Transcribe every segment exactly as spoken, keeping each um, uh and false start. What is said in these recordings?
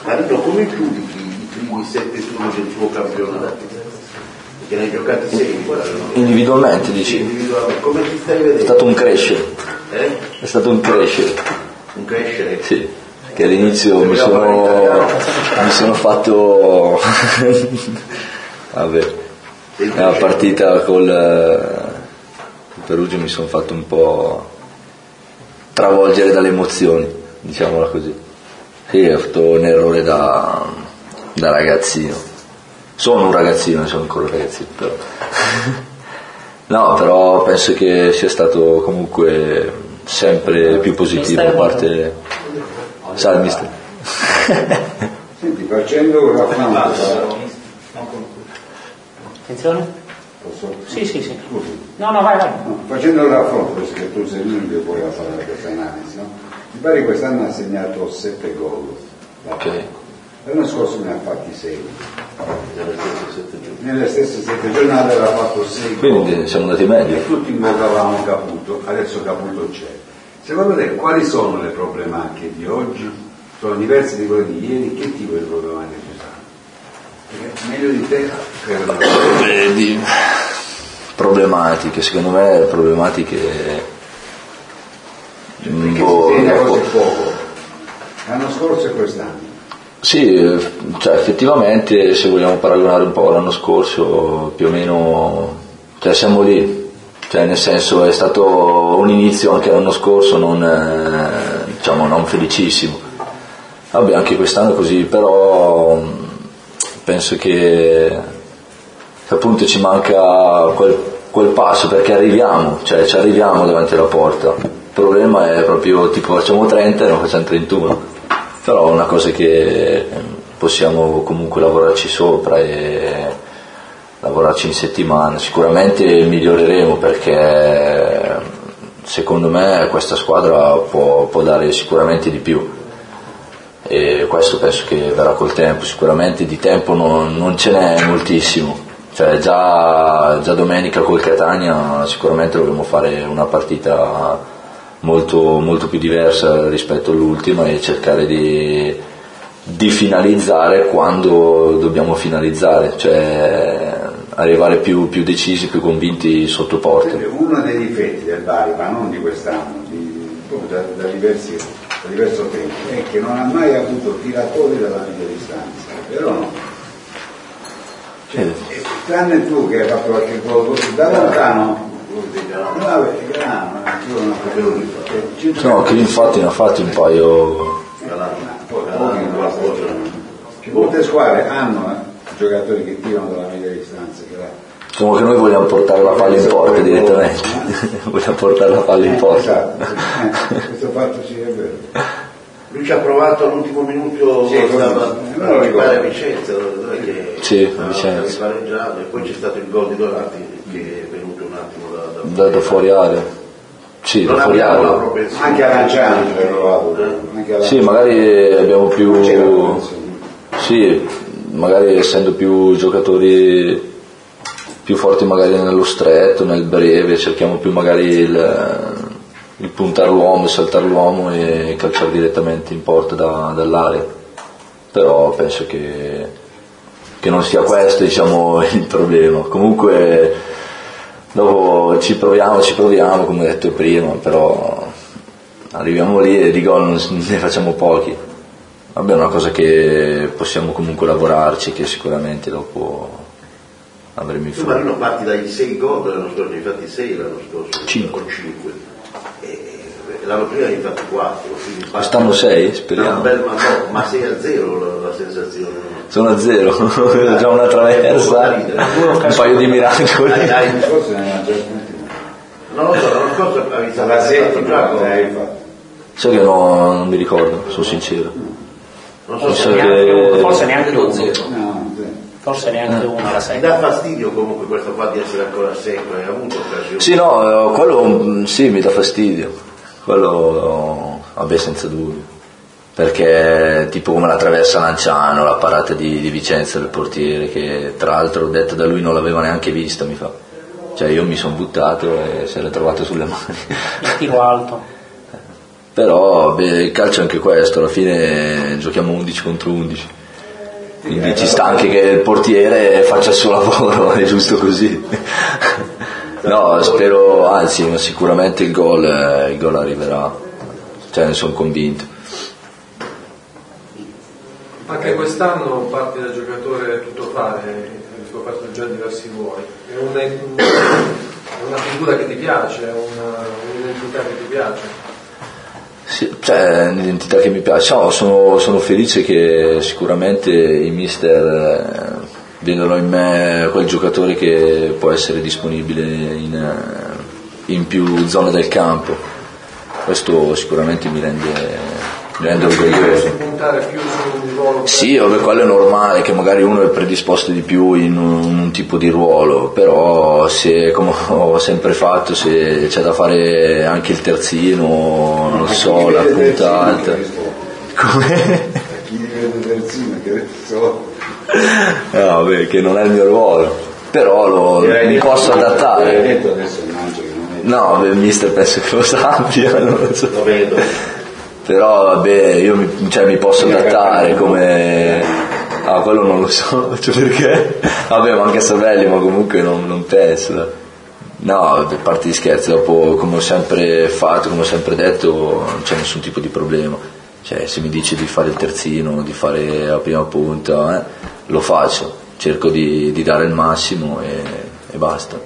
Marino, come giudichi i primi sette turni del tuo campionato? Perché ne hai giocati sei, guarda, no? Individualmente dici? Individualmente. Come ti stai vedendo? È stato un crescere. Eh? È stato un crescere. Un crescere? Sì, che all'inizio mi sono, mi sono fatto vabbè, nella partita col, col Perugia mi sono fatto un po' travolgere dalle emozioni, diciamola così. Sì, ho fatto un errore da, da ragazzino. Sono un ragazzino, non sono ancora un ragazzino, però. No, però penso che sia stato comunque sempre più positivo da parte. Salve, mister. Senti, facendo un raffronto. Attenzione? Posso? Sì, sì, sì. Scusi. No, no, vai, vai. No, facendo il raffronto, perché tu sei l'unico che puoi fare questa analisi, no? Mi pare che quest'anno ha segnato sette gol. Ok. L'anno scorso ne ha fatti sei. Nelle stesse sette giornate aveva fatto sei. Quindi siamo andati meglio. E tutti invocavamo Caputo, adesso Caputo c'è. Secondo te quali sono le problematiche di oggi? Sono diverse di quelle di ieri, che tipo di problematiche ci sono? Perché meglio di te credo. Vedi, problematiche, secondo me problematiche. Perché boh, si segna così poco? L'anno scorso e quest'anno. Sì, cioè effettivamente se vogliamo paragonare un po' l'anno scorso più o meno, cioè siamo lì. Cioè, nel senso, è stato un inizio anche l'anno scorso non, eh, diciamo, non felicissimo. Vabbè, anche quest'anno è così, però penso che, che appunto ci manca quel, quel passo perché arriviamo, cioè ci arriviamo davanti alla porta. Il problema è proprio tipo facciamo trenta e non facciamo trentuno, però è una cosa che possiamo comunque lavorarci sopra e lavorarci in settimana. Sicuramente miglioreremo perché secondo me questa squadra può, può dare sicuramente di più e questo penso che verrà col tempo. Sicuramente di tempo non, non ce n'è moltissimo, cioè già, già domenica col Catania sicuramente dovremo fare una partita molto, molto più diversa rispetto all'ultima e cercare di, di finalizzare quando dobbiamo finalizzare, cioè arrivare più, più decisi, più convinti sotto porta. Uno dei difetti del Bari, ma non di quest'anno, di, proprio da, da, diversi, da diverso tempo, è che non ha mai avuto tiratori dalla media distanza, vero o no? Cioè, eh. Tranne tu che hai fatto qualche gol da lontano, no, è grano, no, che infatti ne ha fatti un paio. Molte squadre hanno eh, giocatori che tirano dalla media distanza. Diciamo che noi vogliamo portare la palla in porta direttamente, vogliamo portare la palla in porta. Esatto, questo fatto sì è vero. Lui ci ha provato all'ultimo minuto, sì, stava, non mi pare a Vicenza, che sì, a Vicenza. Pareggiato, e poi c'è stato il gol di Dorati che è venuto un attimo da, da, da, da fuori area. Sì, non da fuori area. Anche a Lanciano ci provato. Sì, magari abbiamo più. Sì, magari essendo più giocatori più forti magari nello stretto, nel breve, cerchiamo più magari il, il puntare l'uomo, saltare l'uomo e calciare direttamente in porta da, dall'area. Però penso che, che non sia questo, diciamo, il problema. Comunque dopo ci proviamo, ci proviamo, come ho detto prima, però arriviamo lì e di gol ne facciamo pochi. Vabbè, è una cosa che possiamo comunque lavorarci, che sicuramente dopo avremo in tu fuori. Marino parti dai sei gol l'anno scorso, ne hai fatti sei l'anno scorso, cinque. O cinque. E l'anno prima ne hai fatti quattro. Quest'anno sei, speriamo. Bel, ma, no, ma sei a zero la, la sensazione. Sono a zero, ho già una traversa, un paio di miracoli. L'anno scorso ne aveva già non lo so, l'anno scorso avevi fatto la settima, so che no, non mi ricordo, sono sincero. Non so so se che... forse neanche uno. No, forse neanche uno alla mi sei. dà fastidio comunque questo qua di essere ancora secco, hai avuto occasione. Sì, no, quello sì mi dà fastidio, quello vabbè senza dubbio, perché tipo come la traversa Lanciano, la parata di, di Vicenza del portiere, che tra l'altro detto da lui non l'aveva neanche vista, mi fa, cioè io mi sono buttato e se l'è trovato sulle mani. Il tiro alto. però beh, il calcio è anche questo, alla fine giochiamo undici contro undici, quindi ci sta anche che il portiere faccia il suo lavoro, è giusto così. No, spero, anzi sicuramente il gol, il gol arriverà, cioè ne sono convinto. Anche quest'anno parti da giocatore tutto fare, hai scoperto già diversi ruoli, è una, è una figura che ti piace, è una, un'identità che ti piace? Sì, cioè è un'identità che mi piace, no, sono, sono felice che sicuramente i mister vedono in me quel giocatore che può essere disponibile in, in più zone del campo, questo sicuramente mi rende... mi rende orgoglioso. Puntare più su un ruolo. Sì, vabbè, quello è normale, che magari uno è predisposto di più in un, un tipo di ruolo, però se, come ho sempre fatto, se c'è da fare anche il terzino, non so, la punta alta. Come? Chi vede terzino, che so. No, vabbè, che non è il mio ruolo, però lo, mi posso adattare. Detto adesso immagino che non è. No, beh, il mister penso che lo sappia, non lo so. Lo vedo. Però vabbè, io mi, cioè, mi posso adattare come... Ah, quello non lo so, cioè perché? Vabbè, ma anche Savelli, ma comunque non, non penso. No, a parte gli scherzi, dopo come ho sempre fatto, come ho sempre detto, non c'è nessun tipo di problema. Cioè, se mi dice di fare il terzino, di fare la prima punta, eh, lo faccio. Cerco di, di dare il massimo e, e basta.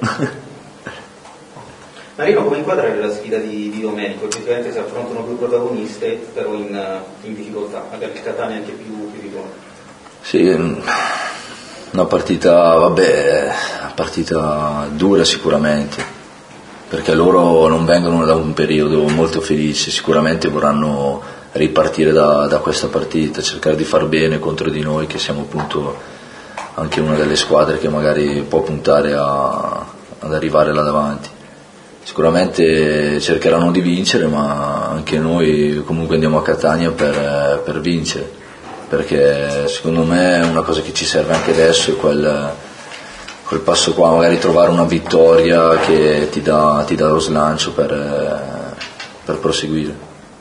Marino, come inquadrare la sfida di, di domenica? Effettivamente si affrontano due protagoniste, però in, in difficoltà, magari il Catania anche più, più di loro. Sì, una partita, vabbè, una partita dura sicuramente, perché loro non vengono da un periodo molto felice, sicuramente vorranno ripartire da, da questa partita, cercare di far bene contro di noi, che siamo appunto anche una delle squadre che magari può puntare a, ad arrivare là davanti. Sicuramente cercheranno di vincere, ma anche noi comunque andiamo a Catania per, per vincere, perché secondo me una cosa che ci serve anche adesso è quel, quel passo qua, magari trovare una vittoria che ti dà, ti dà lo slancio per, per proseguire.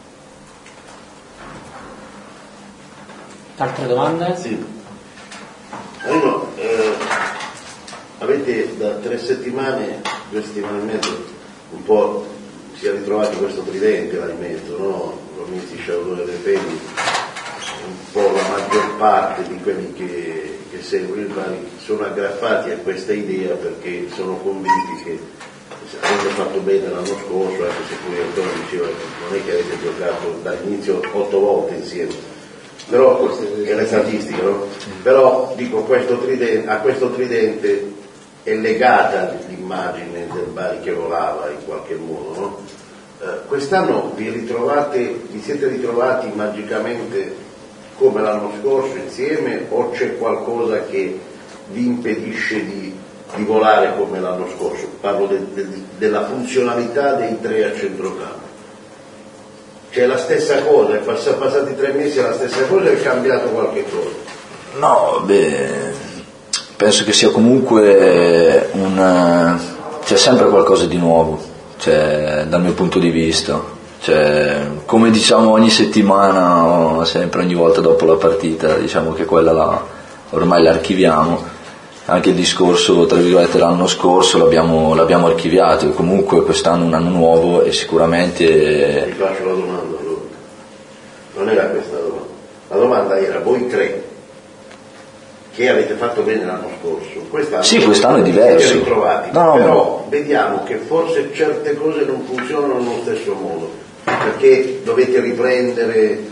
Altre domande? Sì. Marino, eh, avete da tre settimane, due settimane e mezzo, un po' si è ritrovato questo tridente là in mezzo, no? Romizi, Sciaudone e Pegni, un po' la maggior parte di quelli che, che seguono il Bari sono aggrappati a questa idea perché sono convinti che avete fatto bene l'anno scorso, anche se poi Antonio diceva non è che avete giocato dall'inizio otto volte insieme, però è le statistiche, no? Però dico, questo tridente, a questo tridente è legata l'immagine del Bari che volava in qualche modo, no? Eh, quest'anno vi ritrovate, vi siete ritrovati magicamente come l'anno scorso insieme, o c'è qualcosa che vi impedisce di, di volare come l'anno scorso? Parlo de, de, della funzionalità dei tre a centrocampo. C'è la stessa cosa, è pass- passati tre mesi è la stessa cosa, è cambiato qualche cosa? No, beh, penso che sia comunque un, c'è sempre qualcosa di nuovo, cioè, dal mio punto di vista, cioè, come diciamo ogni settimana, sempre ogni volta dopo la partita, diciamo che quella la, ormai l'archiviamo. Anche il discorso tra virgolette l'anno scorso l'abbiamo, l'abbiamo archiviato, e comunque quest'anno è un anno nuovo e sicuramente... Ti faccio la domanda allora. Non era questa la domanda, la domanda era voi tre che avete fatto bene l'anno scorso, quest'anno, sì, quest'anno è diverso, siete ritrovati, no, no, però no. Vediamo che forse certe cose non funzionano nello stesso modo, perché dovete riprendere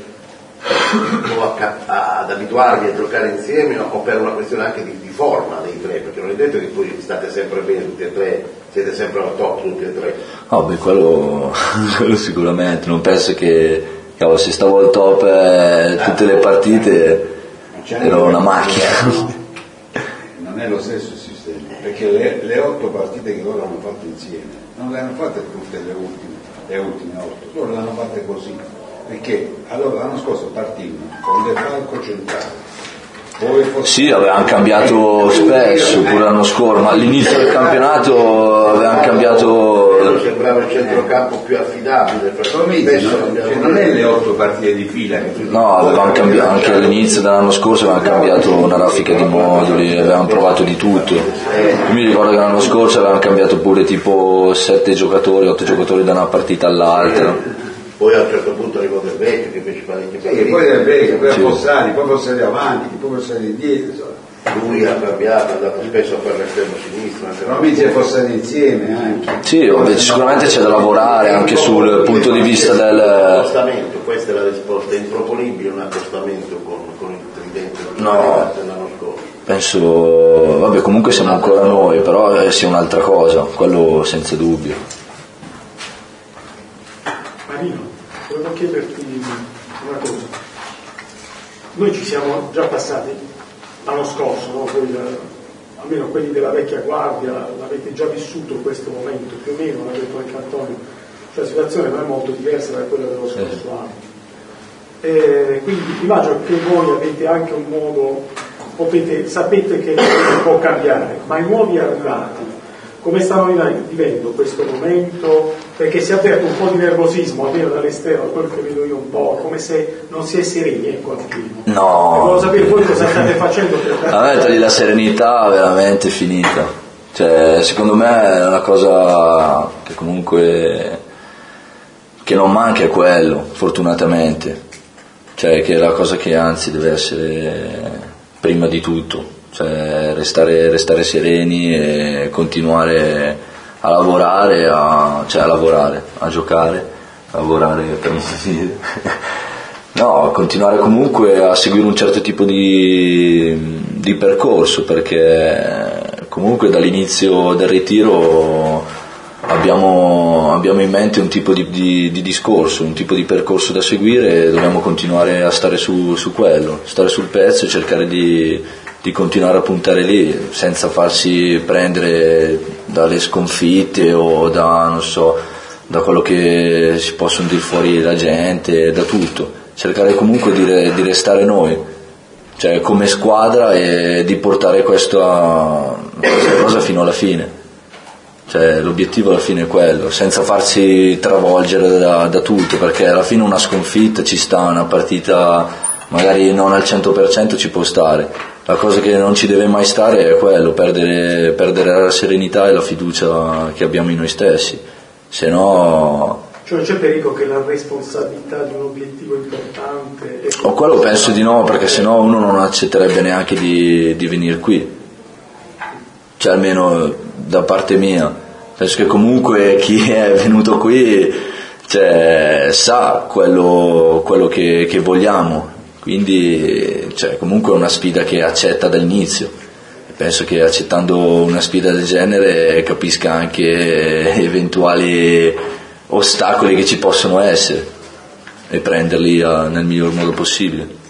o a, ad abituarvi a giocare insieme, o per una questione anche di, di forma dei tre, perché non è detto che poi state sempre bene tutti e tre, siete sempre al top tutti e tre. No, beh, quello, quello sicuramente, non penso che, cavolo, se stavo al top eh, tutte le partite ero una macchina. Non è lo stesso il sistema, perché le, le otto partite che loro hanno fatto insieme non le hanno fatte tutte le ultime, le ultime otto, loro le hanno fatte così, perché allora l'anno scorso partivano con De Falco centrale, Sì, avevano cambiato spesso, pure l'anno scorso, ma all'inizio del campionato avevano cambiato. Sembrava il centrocampo più affidabile, cioè, non è le otto partite di fila che tu... No, avevamo cambiato, anche all'inizio dell'anno scorso avevamo cambiato una raffica di moduli, avevamo provato di tutto. Io mi ricordo che l'anno scorso avevamo cambiato pure tipo sette giocatori, otto giocatori da una partita all'altra. Poi a un certo punto arrivò Del Vecchio che fece parecchie partite. Sì, poi Del Vecchio, poi a Fossani, poi Fossani avanti, poi Fossani indietro. Lui ha cambiato, è andato spesso a fare l'esterno sinistro. Però mi c'è Fossani insieme anche. Sì, ovvio, sicuramente c'è da lavorare anche sul punto di vista del... Accostamento, questa è la risposta, è improponibile un accostamento con, con il tridente No. dell'anno scorso. Penso, vabbè, comunque siamo ancora noi, però sia un'altra cosa, quello senza dubbio. Marino, volevo chiederti una cosa. Noi ci siamo già passati l'anno scorso, no? Voi, almeno quelli della vecchia guardia, l'avete già vissuto questo momento, più o meno, l'ha detto anche Antonio, cioè la situazione non è molto diversa da quella dello scorso anno. E quindi immagino che voi avete anche un modo, potete, sapete che può cambiare, ma i nuovi arrivati, come stanno vivendo questo momento? Perché si avverte un po' di nervosismo, almeno dall'esterno, quello che vedo io un po', come se non si è sereni, ecco, al primo. No. E volevo sapere voi cosa state facendo per... A me togli la serenità veramente finita. Cioè, secondo me è una cosa che comunque che non manca è quello, fortunatamente. Cioè, che è la cosa che anzi deve essere prima di tutto. Cioè, restare, restare sereni e continuare a lavorare, a, cioè a lavorare, a giocare, a lavorare per dire. No, continuare comunque a seguire un certo tipo di, di percorso, perché comunque dall'inizio del ritiro abbiamo, abbiamo in mente un tipo di, di, di discorso, un tipo di percorso da seguire e dobbiamo continuare a stare su, su quello, stare sul pezzo e cercare di, di continuare a puntare lì senza farsi prendere dalle sconfitte o da, non so, da quello che si possono dire fuori la gente, da tutto. Cercare comunque di, re, di restare noi, cioè come squadra, e di portare questa, questa cosa fino alla fine. Cioè, l'obiettivo alla fine è quello, senza farsi travolgere da, da tutto, perché alla fine una sconfitta ci sta, una partita magari non al cento per cento ci può stare. La cosa che non ci deve mai stare è quello, perdere, perdere la serenità e la fiducia che abbiamo in noi stessi, se no... Cioè c'è pericolo che la responsabilità di un obiettivo importante... È... O quello penso di no, perché sennò uno non accetterebbe neanche di, di venire qui. Cioè almeno da parte mia. Penso che comunque chi è venuto qui, cioè, sa quello, quello che, che vogliamo. Quindi cioè, comunque è una sfida che accetta dall'inizio. Penso che accettando una sfida del genere capisca anche eventuali ostacoli che ci possono essere e prenderli nel miglior modo possibile.